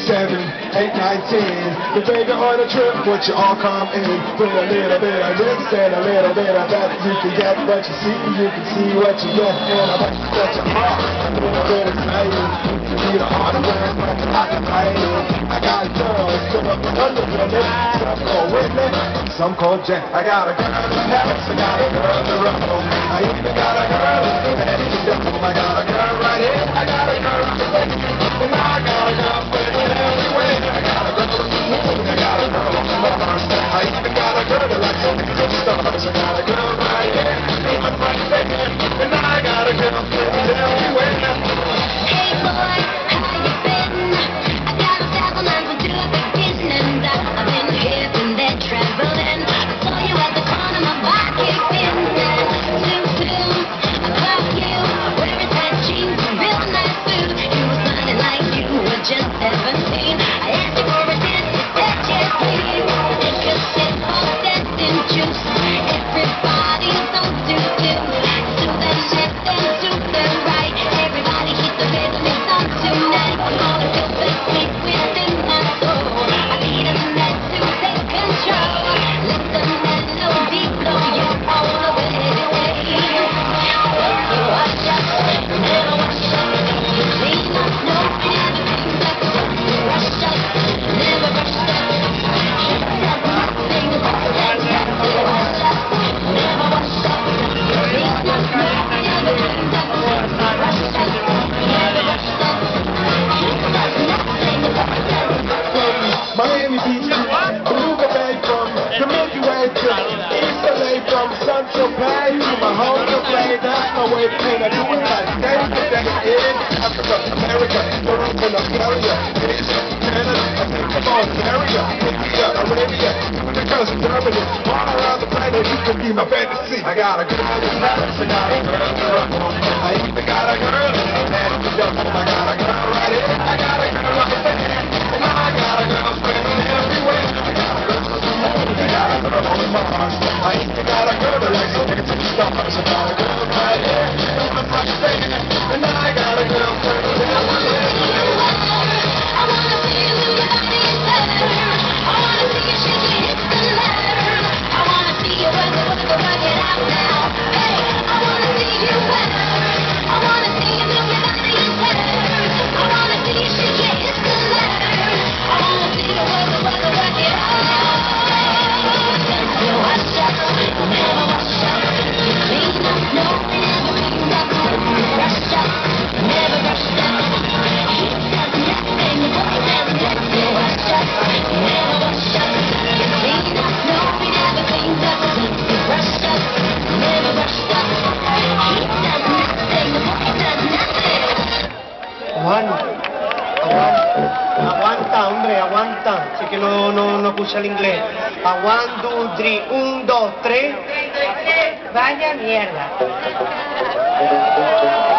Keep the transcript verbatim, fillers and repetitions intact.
seven, eight, nine, ten. The baby on a trip, but you all come in with a little bit of this and a little bit of that. You can get what you see, you can see what you get, and I bet you got your heart a little bit excited. You need a heart to wear, but I can fight it. I got girls, still up and under with it. Some call Whitney, some call Jen. I got a girl in Paris, I got a girl in Rome. I even got a girl in Amsterdam. I got a girl right here, I got a girl in the way. And I got a girl in everywhere. I got a girl in the moon, I got a girl on Mars. I even got a girl that likes all these stars. I got a girl right here, even right there. And I got a girl in everywhere. Hey boy, how you been? I got a seven months to do the business. I've been here and there traveling. I saw you at the corner, my body been there. Too soon, I love you. Wearing tight jeans and real nice food. You were smiling like you were just seventeen. I asked you for a dance, you said yes please. Take a sip of destined juice. Everybody's on to do. To the left and to the right. Everybody hit the rhythm, it's on tonight. I'm gonna feel the beat within my soul. I need a man to take control. Let the melody blow you all away. So watch out, never wash up. Clean up, no everything that's rush up, never rush up. He said nothing, that's exactly wash up, never wash up. Clean up, no everything that's rush up, never rush up. He said nothing, that's Miami Beach, Beluga Bay from the Milky Way to East L A, from Sun to Bay to my home to play. That's my way to paint. I do it like day to day in Africa, America, Europe, and Australia, Asia, Canada, I think I'm Bulgaria, India, Arabia, because of Germany, all around the planet. You can be my fantasy. I got a girl in Paris, I got a girl in Rome, I even got a girl in Amsterdam. I got a girl right here, I got a girl up there, and I got a girl spinning everywhere. I got a girl in the moon, I got a girl on Mars. I even got a girl that likes all these stars. I got a girl right here, and I'm right there, and I got a girl spinning everywhere. I wanna see you move your body and turn. I wanna see you shake your hips and learn. I wanna see you work it, work it, work it out now. Hey, I wanna see you burn. I wanna see you move your body and turn. I wanna see you shake your hips and learn. I wanna see you work it, work it, work it out now. So wash up, never wash up. You clean up, no everything that's rush up, never rush up. He says nothing, boy says nothing. Wash up, never wash up. You clean up, no everything that's rush up, never rush up. He says nothing, boy says nothing. Juan, aguanta, aguanta, hombre, aguanta. Sé que no, no, no puse el inglés. A one, two, three, un, dos, tres. Vaya mierda.